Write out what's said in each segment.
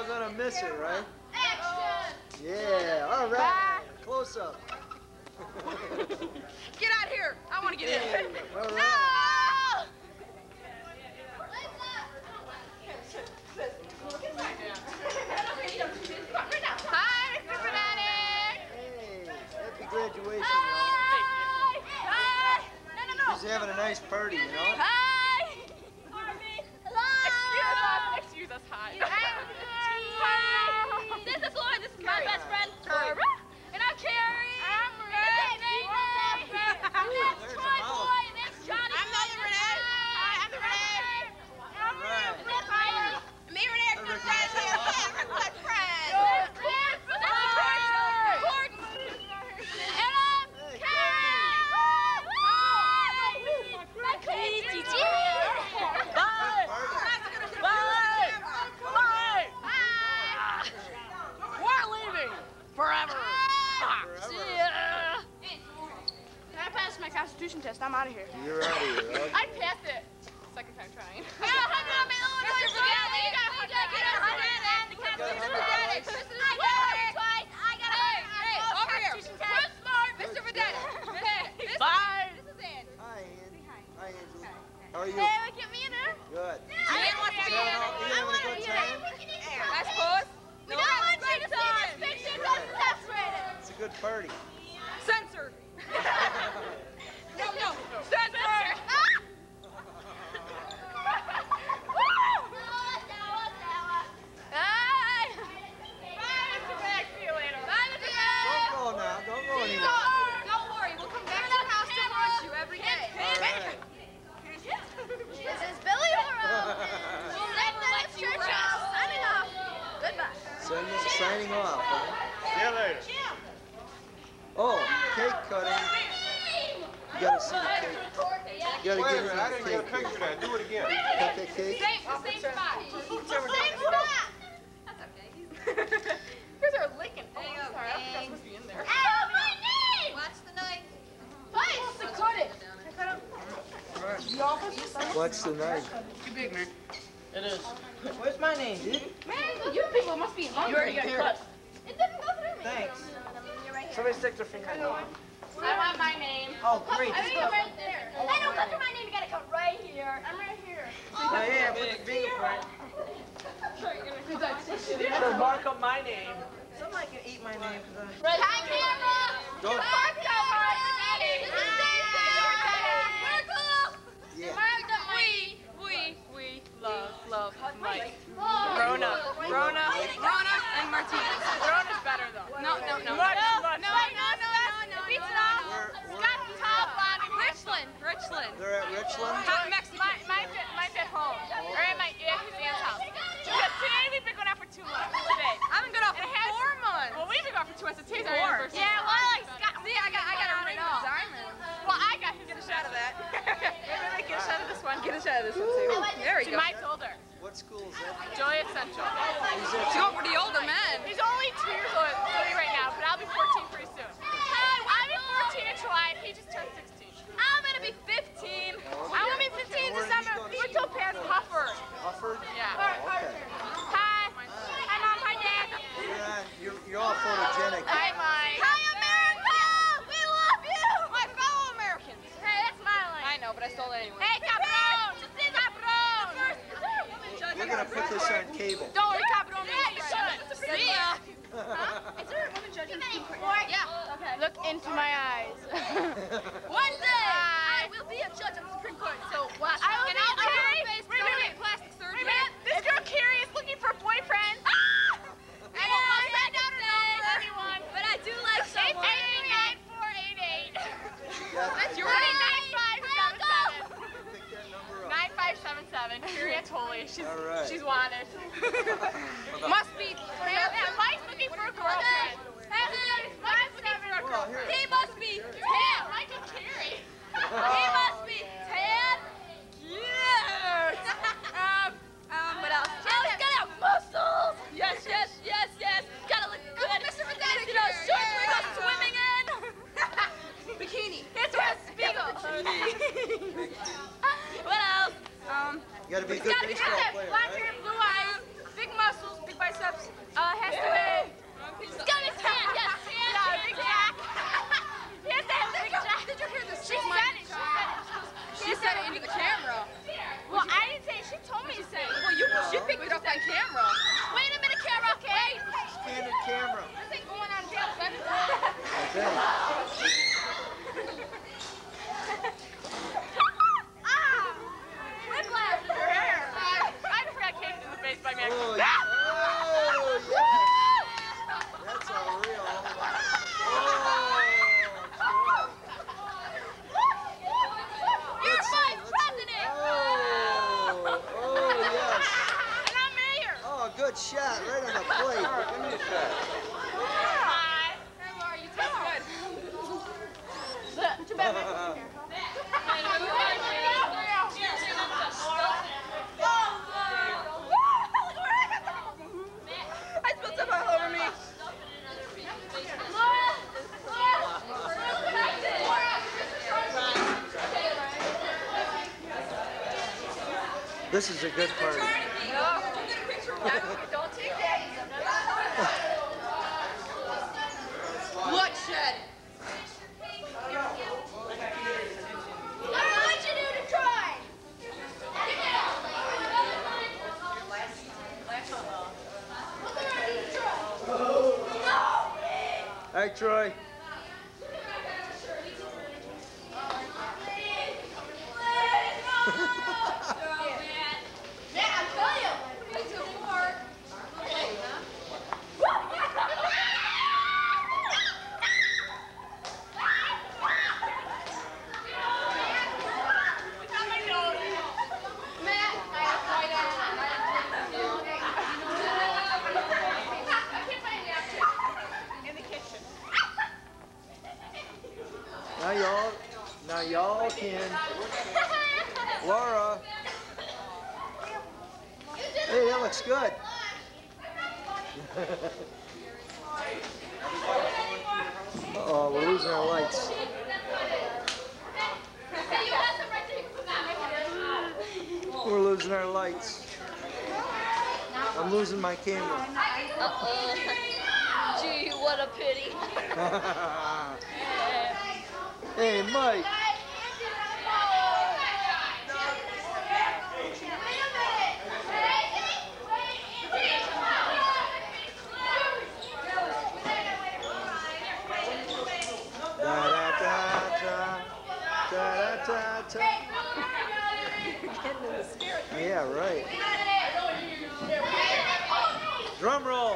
all gonna miss it, right? Action! Yeah, all right. Close up. Get out of here! I want to get in. All right. No! Hi, Mr. Fanatic! Hey, happy graduation, Hi! Hi! No. y'all. She's having a nice party, you know? Hi! Excuse us, hi. Hi! This is Laura, this is my best friend, Laura. And I'm Carrie. I'm Renee. That's Troy Boy, and that's Johnny. I'm the Renee. Hi, I'm the Renee. I'm Renee. And that's Renee. Me, Renee, good friends. We're good friends. That's Courtney. And I'm Carrie. My Gigi. Bye. Bye. We're leaving forever. See ya. Can I pass my Constitution test? I'm out of here. You're out of here, right? I passed it. Second time trying. Mr. Fidelli, you gotta get us in the Constitution test. I got it twice. I got it. Hey, over here. We're smart. Mr. Fidelli. Bye. This is Ann. Hi, Andy. Hi, Angela. How are you? Hey, look at me in her. Good. Ann wants to be in her. You having a good time? I suppose. We don't want you to see this picture because it's separated. It's a good party. Censor. No. Censor. Bye. Bye, Mr. Max. See you later. Bye, Mr. Max. Don't go now. Don't go anywhere. Don't worry. We'll come back to the house to watch you every day. All right. This is Billy Oro. We'll never let you rest. Signing off. Goodbye. Signing off, huh? See you later. Oh, cake cutting. You gotta see the cake. You gotta Wait a get minute, I didn't get a picture of that. Do it again. Cut that cake. Same spot. Same spot. That's okay. You guys are licking. Oh, I'm sorry. I don't think I was supposed to be in there. Oh, my name! Watch the knife. Please, to cut it. What's the knife? Too big, man. It is. Where's my name, dude? Man, you people must be hungry. You already got cut. It didn't go through me. Thanks. You're right here. Somebody stick their finger in it. I want my name. Oh, great. I mean, right there. I don't cut through my name. You gotta come right here. I'm right here. Oh, yeah, put the fingerprint. So mark up my name. Somebody can eat my name. Hi, camera. Don't. Mark up my name. This is Stacy. We're cool. Yeah. We love Mike. Rona, and Martinez. Rona's better though. No. Beats it all. Scott Top on Richland. They're at Richland? My fit home. Or at my Aunt's house. Because today we've been going out for 2 months. Today. I've been going out for 4 months. Well, we've been going out for 2 months. Today's our anniversary. Yeah, well, like Scott. See, I got a ring of diamonds. Well, I got to get a shot of that. Maybe get a shot of this one. Get a shot of this one too. There we go. Mike told her. What school is that? Joy Central. She's going for the older men. He's only 2 years old right now, but I'll be 14 pretty soon. I'll be 14 in July. He just turned 16. I'm gonna be 15. I'm gonna be 15 in December. We're Topaz Hufford. Hufford? Yeah. Oh, okay. Hi. Hi, Mom. Hi, Dad. You're all photogenic. Hi, Mike. Hi, America! We love you! My fellow Americans. Hey, that's my line. I know, but I stole it anyway. Hey, Cabron! Cabron! We're gonna put this on cable. Don't worry, Cabron. See ya! Is there a woman judging the Supreme Court? Yeah. Okay. Look into my eyes. One day, I will be a judge on the Supreme Court. So watch out. And I'll wait. Plastic surgery. This girl Carrie is looking for a boyfriend. I don't want to send out a number. Anyone. But I do like someone. 89488. That's your Ready? name. 9577. Pick that number up. 9577. Carrie Antoli. All right. She's wanted. Must be. Mike's looking for a girlfriend. Mike's looking for a Well, girlfriend. here. He must be 10. Mike and Carrie. He must be 10. good shot right on the plate. Laura, give me a shot. Hi. Hey, Laura, you taste good. Put your bag back in here. I spilled some all over me. This is a good party. Don't take that. Bloodshed. I want you to try. All right, Troy. Now y'all can. Laura. Hey, that looks good. Uh-oh, we're losing our lights. We're losing our lights. I'm losing my camera. Gee, what a pity. Hey, Mike. Yeah, right. Drum roll.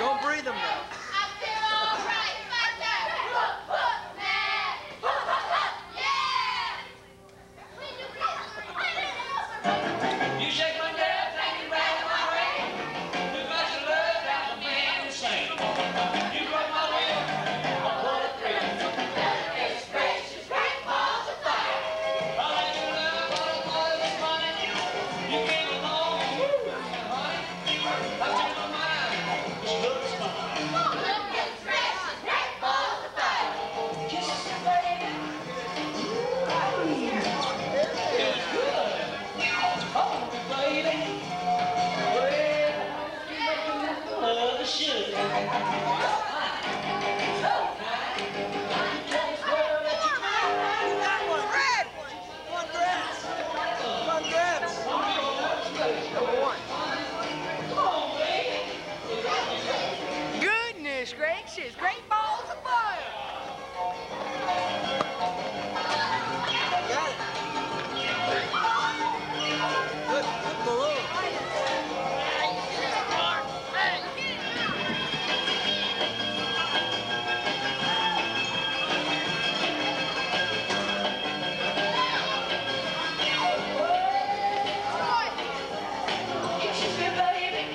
Don't breathe them now. You shake my girl, take me back in my way. You got your love, got the man insane. You broke my will, I pull it through. It's great, she's great, balls of fire. I let you love, all the boys is money. You came along, honey. I took my mind, she looks fine. It's great, she's great, balls of fire. Kisses me, baby. Feels good. Oh, baby. Well, love the sugar. So kind. You told this world that you You got one. Red. Come on, Grabs. Come on, Grabs. Number one. Come on, baby. Goodness gracious, great balls of fire. Got it. Good. Good balloon. Kisses me, baby.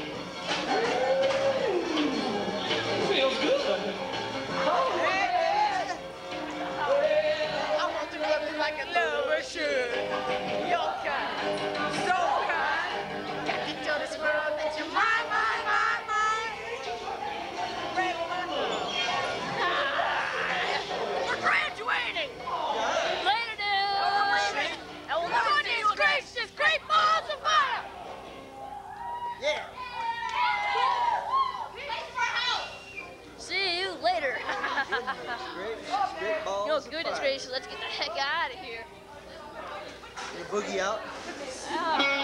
Feels good. Oh, Hey, I want to love you like a lover should. You're kind, so kind. Got to tell this world that you're mine, mine, mine, mine. Red one. We're graduating. Later, dude. Goodness gracious, great balls of fire. Yeah. See you later. Goodness gracious. Great balls. No, of goodness fire. gracious, let's get the heck out of here. You boogie out. Oh.